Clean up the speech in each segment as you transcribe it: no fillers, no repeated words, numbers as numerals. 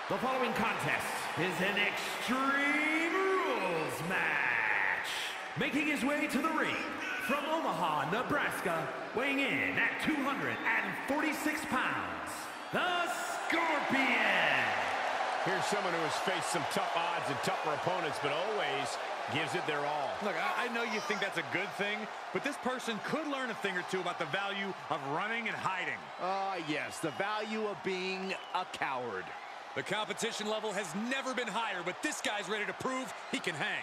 The following contest is an Extreme Rules match. Making his way to the ring from Omaha, Nebraska, weighing in at 246 pounds, the Scorpion. Here's someone who has faced some tough odds and tougher opponents, but always gives it their all. Look, I know you think that's a good thing, but this person could learn a thing or two about the value of running and hiding. Yes, the value of being a coward. The competition level has never been higher, but this guy's ready to prove he can hang.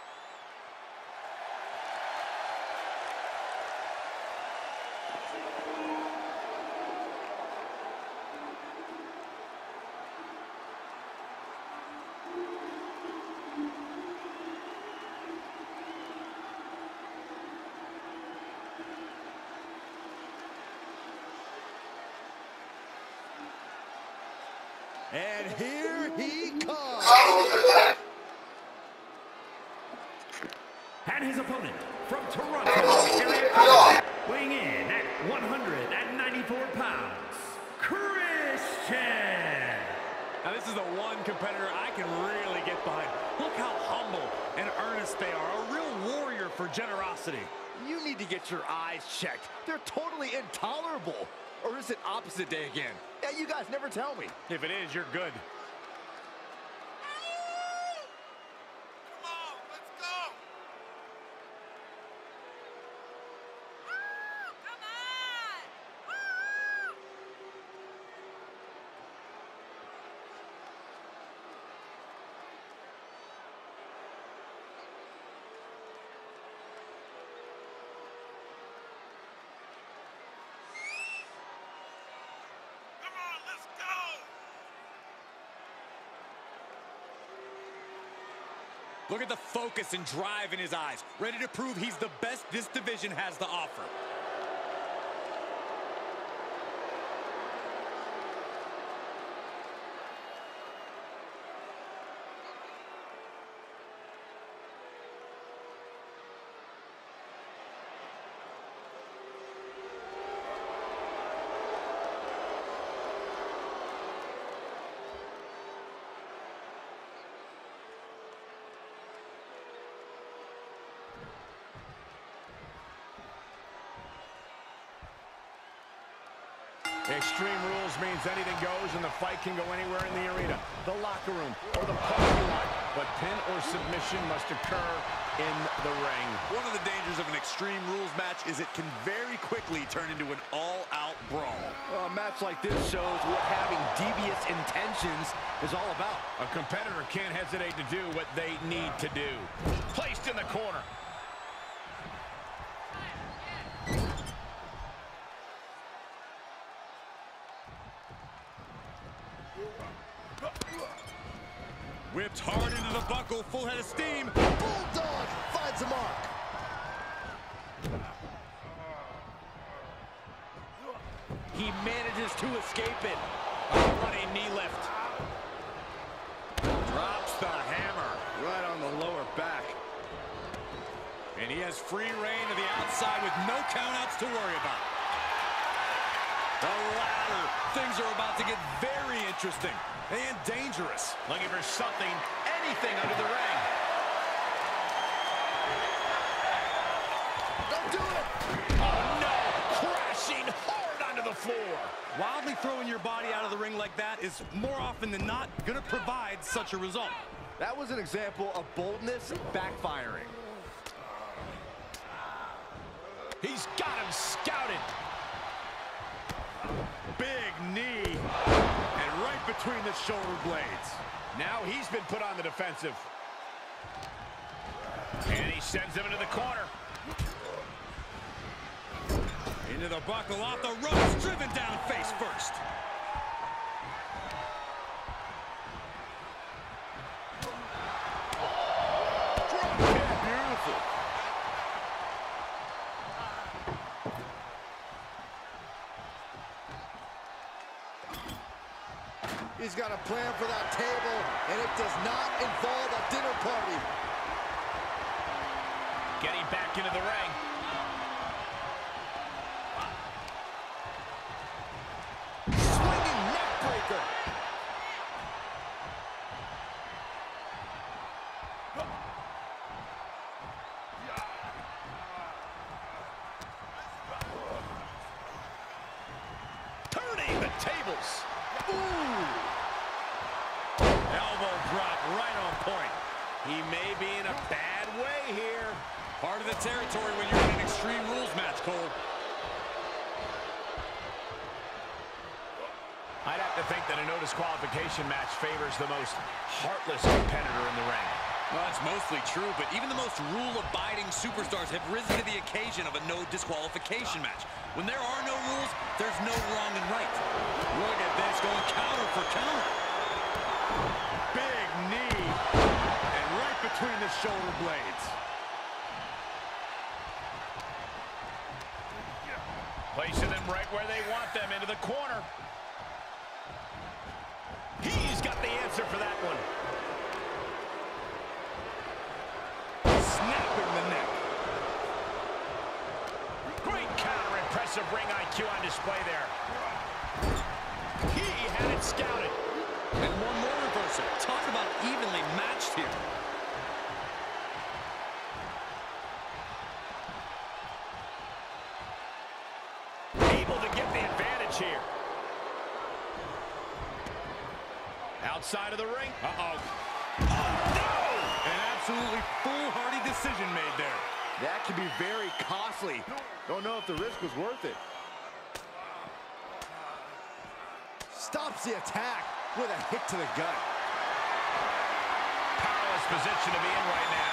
And here he comes. And his opponent from Toronto, Ontario, weighing in at 194 pounds, Christian. Now this is the one competitor I can really get behind. Look how humble and earnest they are. A real warrior for generosity. You need to get your eyes checked. They're totally intolerable. Or is it opposite day again? Yeah, you guys never tell me. If it is, you're good. Look at the focus and drive in his eyes, ready to prove he's the best this division has to offer. Extreme Rules means anything goes and the fight can go anywhere in the arena, the locker room, or the parking lot. But pin or submission must occur in the ring. One of the dangers of an Extreme Rules match is it can very quickly turn into an all-out brawl. A match like this shows what having devious intentions is all about. A competitor can't hesitate to do what they need to do. Placed in the corner. Whipped hard into the buckle, full head of steam. Bulldog finds a mark. He manages to escape it. A running knee lift. Drops the hammer. Right on the lower back. And he has free reign to the outside with no countouts to worry about. The ladder. Things are about to get very interesting and dangerous. Looking for something, anything under the ring. Don't do it! Oh, no! Crashing hard onto the floor. Wildly throwing your body out of the ring like that is more often than not going to provide such a result. That was an example of boldness backfiring. He's got him scouted. Big knee. And right between the shoulder blades. Now he's been put on the defensive. And he sends him into the corner. Into the buckle, off the ropes, driven down face first. Drop kick, beautiful. He's got a plan for that table, and it does not involve a dinner party. Getting back into the ring. Swinging neck breaker. point. He may be in a bad way here. Part of the territory when you're in an Extreme Rules match, Cole. I'd have to think that a no disqualification match favors the most heartless competitor in the ring. Well, that's mostly true, but even the most rule-abiding superstars have risen to the occasion of a no disqualification match. When there are no rules, there's no wrong and right. Look at this, going counter for counter. Big knee, and right between the shoulder blades. Placing them right where they want them, into the corner. He's got the answer for that one. Snapping the neck. Great counter, impressive ring IQ on display there. He had it scouted. And one more reversal. Talk about evenly matched here. Able to get the advantage here. Outside of the ring. Uh-oh. Oh, no! An absolutely foolhardy decision made there. That could be very costly. Don't know if the risk was worth it. Stops the attack with a hit to the gut. Powerless position to be in right now.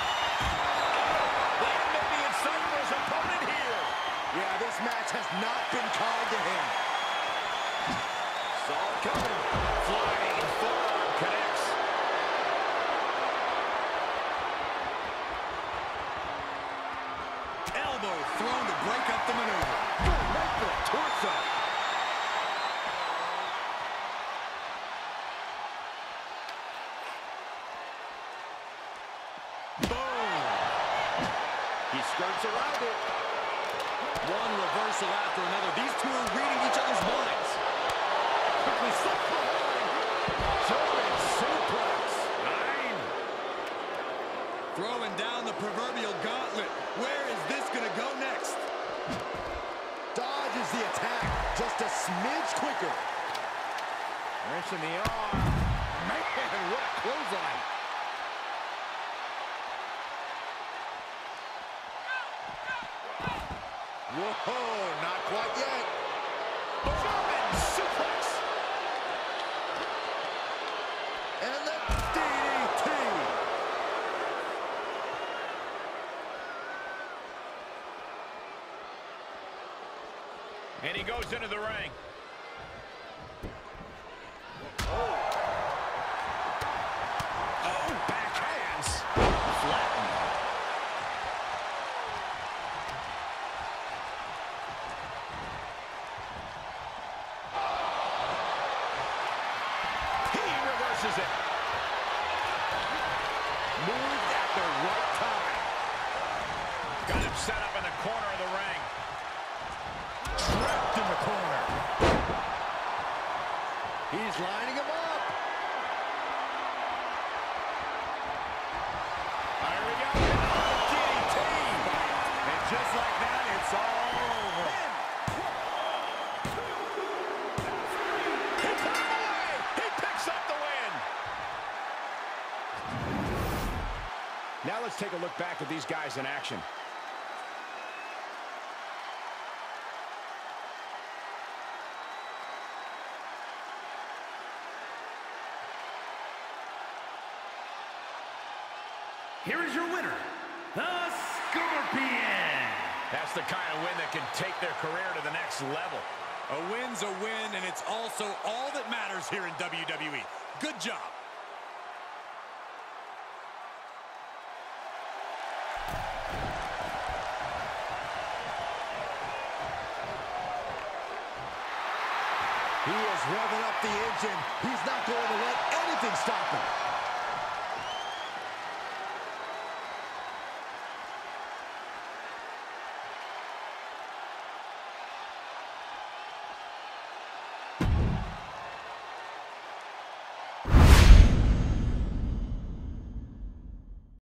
That may be in sight for his opponent here. Yeah, this match has not been kind to him. Saw it coming. Flying forearm connects. Elbow thrown to break up the maneuver. Right for the torso. Boom! He skirts around it. One reversal after another. These two are reading each other's minds. Quickly slipped behind. German suplex. 9. Throwing down the proverbial gauntlet. Where is this going to go next? Dodges the attack just a smidge quicker. Wrenching the arm. Man, what a clothesline. Whoa, not quite yet. German suplex. And the DDT. And he goes into the ring. Oh, backhands. Flattened. He reverses it. Moved at the right time. Got him set up in the corner of the ring. Trapped in the corner. He's lining him up. There we go. DDT. And just like that, it's all over. He put him away. He picks up the win. Now let's take a look back at these guys in action. Here is your winner, the Scorpion. That's the kind of win that can take their career to the next level. A win's a win, and it's also all that matters here in WWE. Good job. He is revving up the engine. He's not going to let